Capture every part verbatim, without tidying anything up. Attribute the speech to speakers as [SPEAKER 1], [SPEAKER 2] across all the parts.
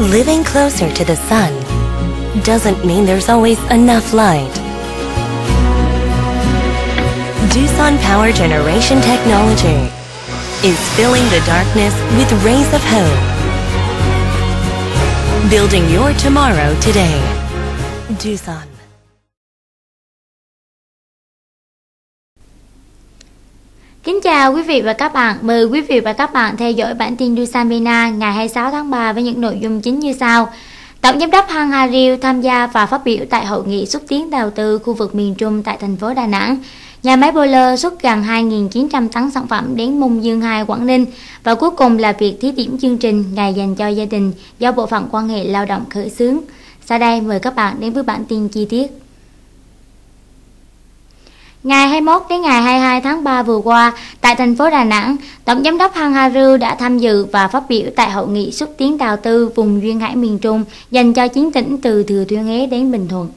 [SPEAKER 1] Living closer to the sun doesn't mean there's always enough light. Doosan Power Generation Technology is filling the darkness with rays of hope. Building your tomorrow today. Doosan.
[SPEAKER 2] Kính chào quý vị và các bạn. Mời quý vị và các bạn theo dõi bản tin Doosan Vina ngày hai mươi sáu tháng ba với những nội dung chính như sau. Tổng giám đốc Hang Ha-Riu tham gia và phát biểu tại hội nghị xúc tiến đầu tư khu vực miền Trung tại thành phố Đà Nẵng. Nhà máy boiler xuất gần hai nghìn chín trăm tấn sản phẩm đến Mông Dương hai, Quảng Ninh. Và cuối cùng là việc thí điểm chương trình Ngày dành cho gia đình do Bộ phận Quan hệ Lao động khởi xướng. Sau đây mời các bạn đến với bản tin chi tiết. Ngày hai mươi mốt đến ngày hai mươi hai tháng ba vừa qua, tại thành phố Đà Nẵng, Tổng giám đốc Hang Ha-Riu đã tham dự và phát biểu tại hội nghị xúc tiến đầu tư vùng duyên hải miền Trung dành cho chín tỉnh từ Thừa Thiên Huế đến Bình Thuận.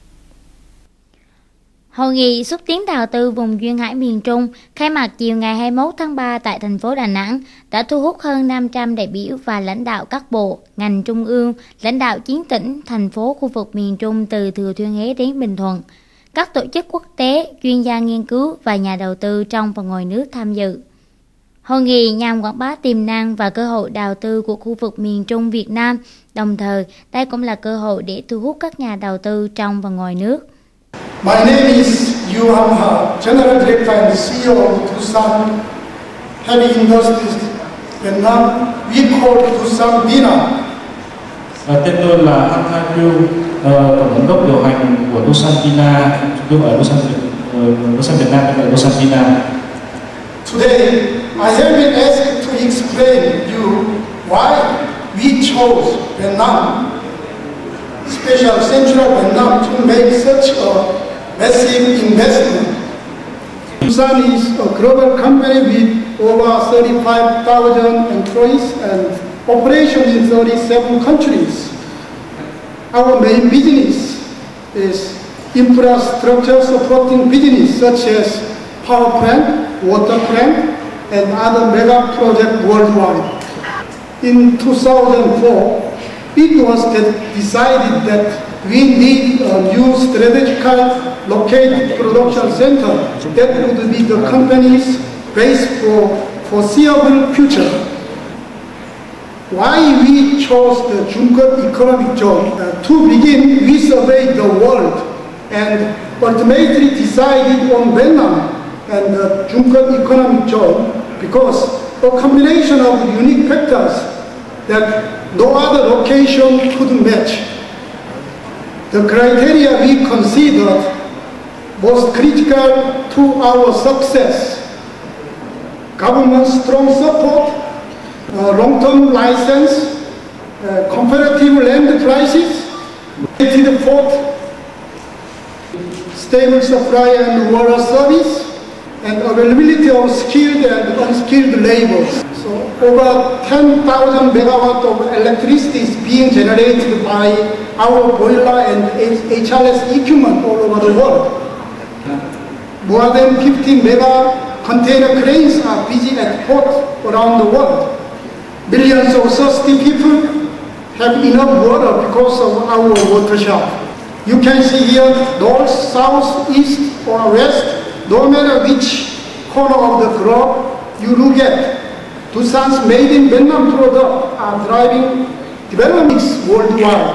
[SPEAKER 2] Hội nghị xúc tiến đầu tư vùng duyên hải miền Trung khai mạc chiều ngày hai mươi mốt tháng ba tại thành phố Đà Nẵng đã thu hút hơn năm trăm đại biểu và lãnh đạo các bộ, ngành trung ương, lãnh đạo chín tỉnh, thành phố khu vực miền Trung từ Thừa Thiên Huế đến Bình Thuận, các tổ chức quốc tế, chuyên gia nghiên cứu và nhà đầu tư trong và ngoài nước tham dự. Hội nghị nhằm quảng bá tiềm năng và cơ hội đầu tư của khu vực miền Trung Việt Nam, đồng thời đây cũng là cơ hội để thu hút các nhà đầu tư trong và ngoài nước.
[SPEAKER 3] My name is Yu Ha, General Director and C E O of Doosan Heavy Industries Vietnam. We call Doosan Vina.
[SPEAKER 4] Tên tôi là Hang Ha-Riu, tổng giám đốc điều hành của Doosan Vina, chúng tôi ở Doosan, Doosan Việt Nam, ở Doosan Vina.
[SPEAKER 3] Today, I have been asked to explain you why we chose Vietnam, special Central Vietnam, to make such a massive investment. Doosan is a global company with over thirty-five thousand employees and operations in thirty-seven countries. Our main business is infrastructure supporting business such as power plant, water plant, and other mega projects worldwide. In two thousand four, it was decided that we need a new strategically located production center that would be the company's base for foreseeable future. Why we chose the Jungkeon Economic Zone? Uh, to begin, we surveyed the world and ultimately decided on Vietnam and the Jungkeon Economic Zone because a combination of unique factors that no other location could match. The criteria we considered most critical to our success: government strong support, Uh, long-term license, uh, comparative land prices, fourth, stable supply and water service, and availability of skilled and unskilled labor. So over ten thousand megawatts of electricity is being generated by our boiler and H R S equipment all over the world. More than fifty mega container cranes are busy at ports around the world. Millions of thirsty people have enough water because of our water shaft. You can see here, north, south, east, or west, no matter which corner of the globe you look at, Doosan's made in Vietnam products are driving developments worldwide.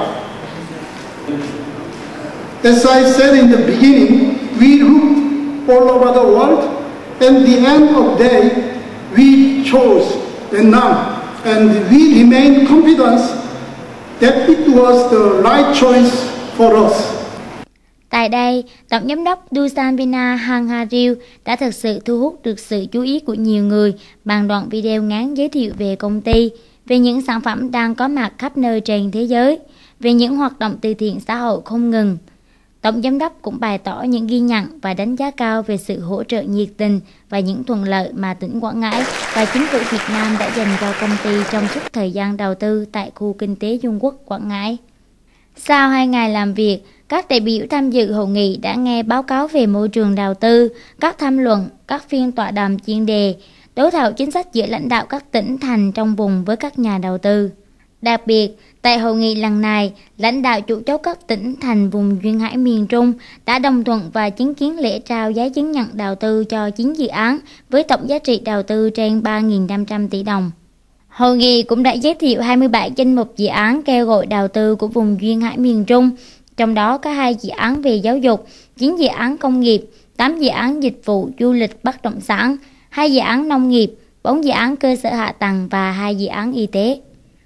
[SPEAKER 3] As I said in the beginning, we looked all over the world, and at the end of the day, we chose Vietnam. And we remain confident that it was the right choice for us.
[SPEAKER 2] Tại đây, Tổng giám đốc Doosan Vina Hang Ha-Riu đã thực sự thu hút được sự chú ý của nhiều người bằng đoạn video ngắn giới thiệu về công ty, về những sản phẩm đang có mặt khắp nơi trên thế giới, về những hoạt động từ thiện xã hội không ngừng. Tổng giám đốc cũng bày tỏ những ghi nhận và đánh giá cao về sự hỗ trợ nhiệt tình và những thuận lợi mà tỉnh Quảng Ngãi và chính phủ Việt Nam đã dành cho công ty trong suốt thời gian đầu tư tại khu kinh tế Dung Quốc, Quảng Ngãi. Sau hai ngày làm việc, các đại biểu tham dự hội nghị đã nghe báo cáo về môi trường đầu tư, các tham luận, các phiên tọa đàm chuyên đề, đối thoại chính sách giữa lãnh đạo các tỉnh thành trong vùng với các nhà đầu tư. Đặc biệt, tại hội nghị lần này, lãnh đạo chủ chốt các tỉnh thành vùng duyên hải miền Trung đã đồng thuận và chứng kiến lễ trao giấy chứng nhận đầu tư cho chín dự án với tổng giá trị đầu tư trên ba nghìn năm trăm tỷ đồng. Hội nghị cũng đã giới thiệu hai mươi bảy danh mục dự án kêu gọi đầu tư của vùng duyên hải miền Trung, trong đó có hai dự án về giáo dục, chín dự án công nghiệp, tám dự án dịch vụ du lịch bất động sản, hai dự án nông nghiệp, bốn dự án cơ sở hạ tầng và hai dự án y tế.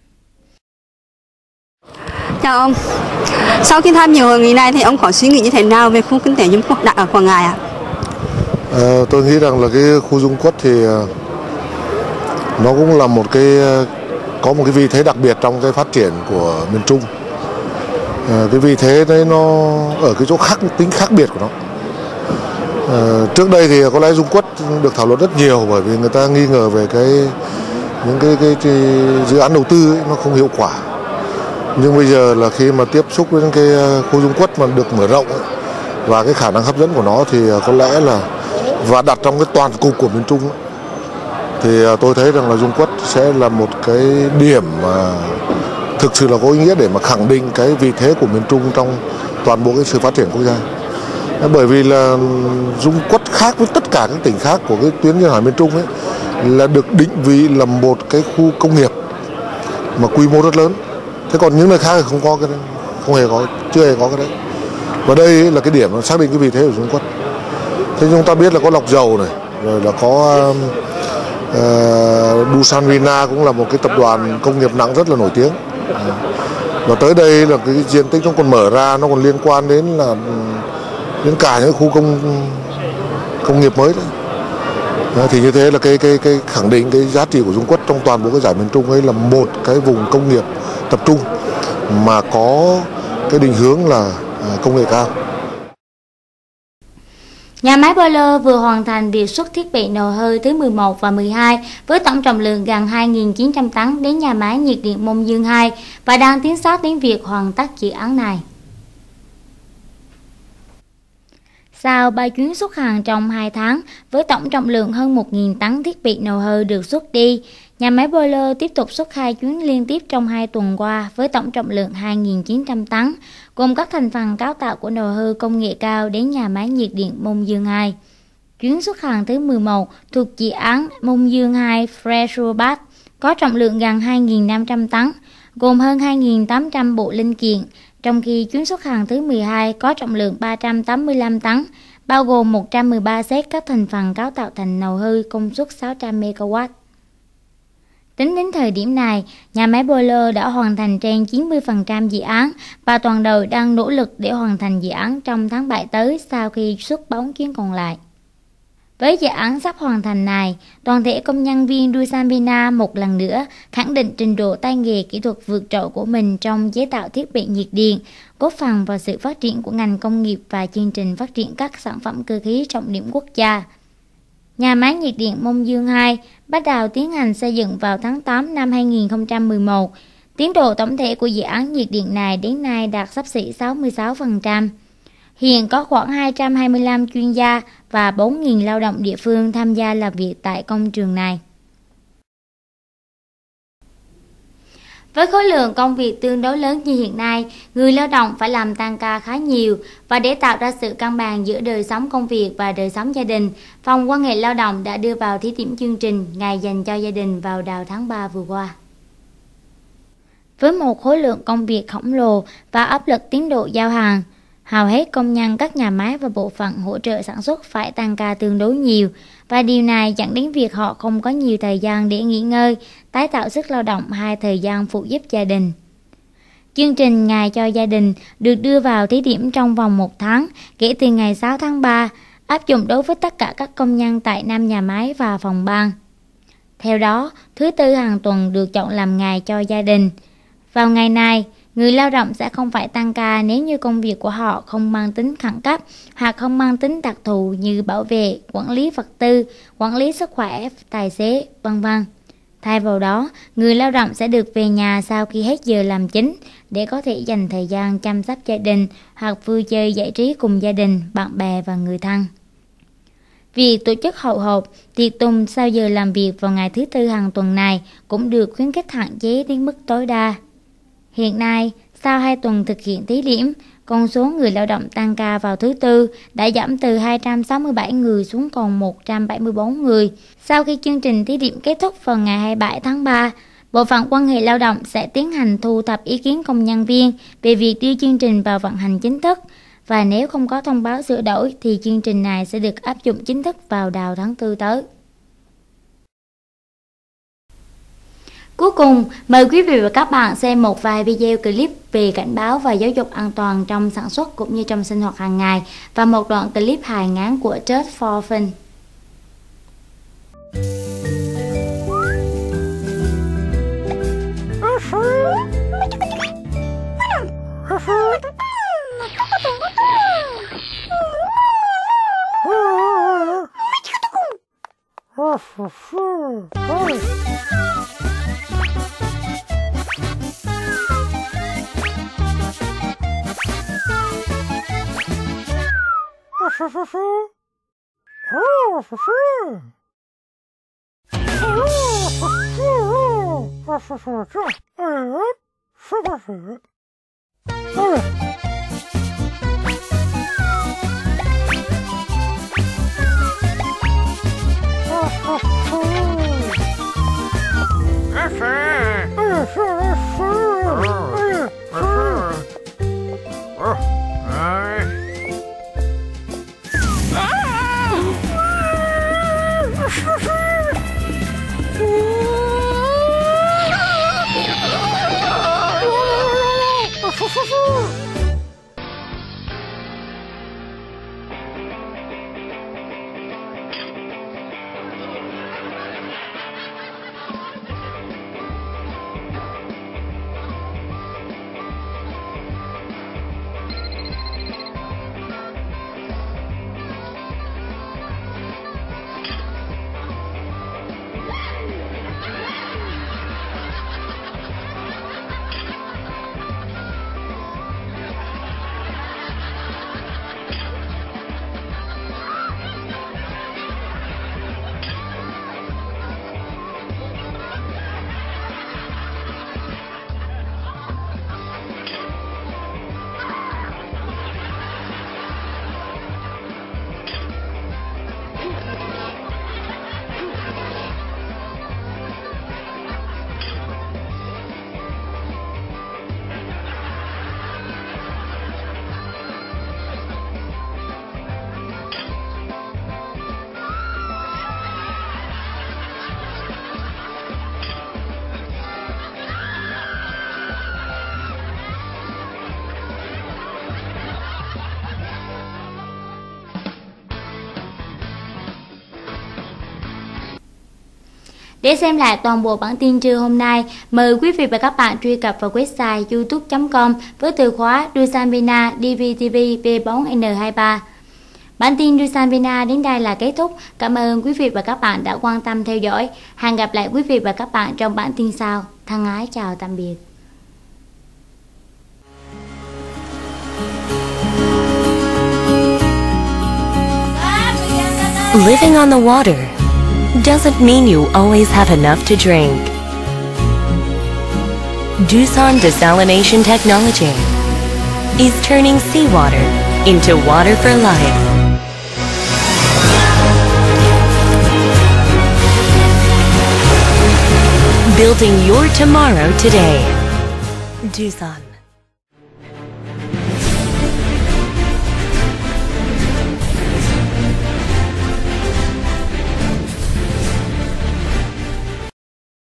[SPEAKER 5] Chào ông. Sau khi tham dự hội nghị này thì ông có suy nghĩ như thế nào về khu kinh tế Dung Quất đặt ở Quảng Ngãi ạ?
[SPEAKER 6] À, tôi nghĩ rằng là cái khu Dung Quất thì nó cũng là một cái có một cái vị thế đặc biệt trong cái phát triển của miền Trung. À, cái vị thế đấy nó ở cái chỗ khác, tính khác biệt của nó. À, trước đây thì có lẽ Dung Quất được thảo luận rất nhiều bởi vì người ta nghi ngờ về cái những cái, cái, cái dự án đầu tư ấy, nó không hiệu quả. Nhưng bây giờ là khi mà tiếp xúc với cái khu Dung Quất mà được mở rộng ấy, và cái khả năng hấp dẫn của nó thì có lẽ là và đặt trong cái toàn cục của miền Trung ấy, thì tôi thấy rằng là Dung Quất sẽ là một cái điểm mà thực sự là có ý nghĩa để mà khẳng định cái vị thế của miền Trung trong toàn bộ cái sự phát triển quốc gia. Bởi vì là Dung Quất khác với tất cả các tỉnh khác của cái tuyến duyên hải miền Trung ấy là được định vị là một cái khu công nghiệp mà quy mô rất lớn. Thế còn những nơi khác thì không có cái đấy, không hề có, chưa hề có cái đấy. Và đây là cái điểm nó xác định cái vị thế của Dung Quất. Thế chúng ta biết là có lọc dầu này, rồi là có uh, Doosan Vina cũng là một cái tập đoàn công nghiệp nặng rất là nổi tiếng. Và tới đây là cái diện tích nó còn mở ra, nó còn liên quan đến là đến cả những khu công công nghiệp mới đấy. Thì như thế là cái cái cái khẳng định cái giá trị của Dung Quất trong toàn bộ cái giải miền Trung ấy là một cái vùng công nghiệp tập trung mà có cái định hướng là công nghệ cao.
[SPEAKER 2] Nhà máy boiler vừa hoàn thành việc xuất thiết bị nồi hơi thứ mười một và mười hai với tổng trọng lượng gần hai nghìn chín trăm tấn đến nhà máy nhiệt điện Mông Dương hai và đang tiến sát đến việc hoàn tất dự án này. Sau ba chuyến xuất hàng trong hai tháng với tổng trọng lượng hơn một nghìn tấn thiết bị nồi hơi được xuất đi, nhà máy boiler tiếp tục xuất hai chuyến liên tiếp trong hai tuần qua với tổng trọng lượng hai nghìn chín trăm tấn, gồm các thành phần cấu tạo của nồi hơi công nghệ cao đến nhà máy nhiệt điện Mông Dương hai. Chuyến xuất hàng thứ mười một thuộc dự án Mông Dương hai Fresh Bath có trọng lượng gần hai nghìn năm trăm tấn, gồm hơn hai nghìn tám trăm bộ linh kiện, trong khi chuyến xuất hàng thứ mười hai có trọng lượng ba trăm tám mươi lăm tấn, bao gồm một trăm mười ba set các thành phần cấu tạo thành nồi hơi công suất sáu trăm mê ga oát. Tính đến thời điểm này, nhà máy boiler đã hoàn thành trên chín mươi phần trăm dự án và toàn đội đang nỗ lực để hoàn thành dự án trong tháng bảy tới sau khi xuất bốn chuyến còn lại. Với dự án sắp hoàn thành này, toàn thể công nhân viên Doosan Vina một lần nữa khẳng định trình độ tay nghề kỹ thuật vượt trội của mình trong chế tạo thiết bị nhiệt điện, góp phần vào sự phát triển của ngành công nghiệp và chương trình phát triển các sản phẩm cơ khí trọng điểm quốc gia. Nhà máy nhiệt điện Mông Dương hai bắt đầu tiến hành xây dựng vào tháng tám năm hai nghìn không trăm mười một. Tiến độ tổng thể của dự án nhiệt điện này đến nay đạt xấp xỉ sáu mươi sáu phần trăm. Hiện có khoảng hai trăm hai mươi lăm chuyên gia và bốn nghìn lao động địa phương tham gia làm việc tại công trường này. Với khối lượng công việc tương đối lớn như hiện nay, người lao động phải làm tăng ca khá nhiều và để tạo ra sự cân bằng giữa đời sống công việc và đời sống gia đình, Phòng Quan hệ Lao động đã đưa vào thí điểm chương trình Ngày dành cho gia đình vào đầu tháng ba vừa qua. Với một khối lượng công việc khổng lồ và áp lực tiến độ giao hàng, hầu hết công nhân các nhà máy và bộ phận hỗ trợ sản xuất phải tăng ca tương đối nhiều và điều này dẫn đến việc họ không có nhiều thời gian để nghỉ ngơi, tái tạo sức lao động hay thời gian phụ giúp gia đình. Chương trình Ngày cho gia đình được đưa vào thí điểm trong vòng một tháng kể từ ngày sáu tháng ba, áp dụng đối với tất cả các công nhân tại năm nhà máy và phòng ban. Theo đó, thứ Tư hàng tuần được chọn làm Ngày cho gia đình. Vào ngày này, người lao động sẽ không phải tăng ca nếu như công việc của họ không mang tính khẩn cấp hoặc không mang tính đặc thù như bảo vệ, quản lý vật tư, quản lý sức khỏe, tài xế, vân vân. Thay vào đó, người lao động sẽ được về nhà sau khi hết giờ làm chính để có thể dành thời gian chăm sóc gia đình hoặc vui chơi giải trí cùng gia đình, bạn bè và người thân. Việc tổ chức hậu hộp, tiệc tùng sau giờ làm việc vào ngày thứ Tư hàng tuần này cũng được khuyến khích hạn chế đến mức tối đa. Hiện nay, sau hai tuần thực hiện thí điểm, con số người lao động tăng ca vào thứ Tư đã giảm từ hai trăm sáu mươi bảy người xuống còn một trăm bảy mươi bốn người. Sau khi chương trình thí điểm kết thúc vào ngày hai mươi bảy tháng ba, Bộ phận Quan hệ Lao động sẽ tiến hành thu thập ý kiến công nhân viên về việc đưa chương trình vào vận hành chính thức. Và nếu không có thông báo sửa đổi thì chương trình này sẽ được áp dụng chính thức vào đầu tháng tư tới. Cuối cùng, mời quý vị và các bạn xem một vài video clip về cảnh báo và giáo dục an toàn trong sản xuất cũng như trong sinh hoạt hàng ngày và một đoạn clip hài ngắn của Just for Fun. Để xem lại toàn bộ bản tin trưa hôm nay, mời quý vị và các bạn truy cập vào website youtube chấm com với từ khóa Dusan Vina đê vê tê vê V bốn N hai ba. Bản tin Dusan Vina đến đây là kết thúc. Cảm ơn quý vị và các bạn đã quan tâm theo dõi. Hẹn gặp lại quý vị và các bạn trong bản tin sau. Thân ái chào tạm biệt.
[SPEAKER 1] Living on the water doesn't mean you always have enough to drink. Doosan Desalination Technology is turning seawater into water for life. Building your tomorrow today. Doosan.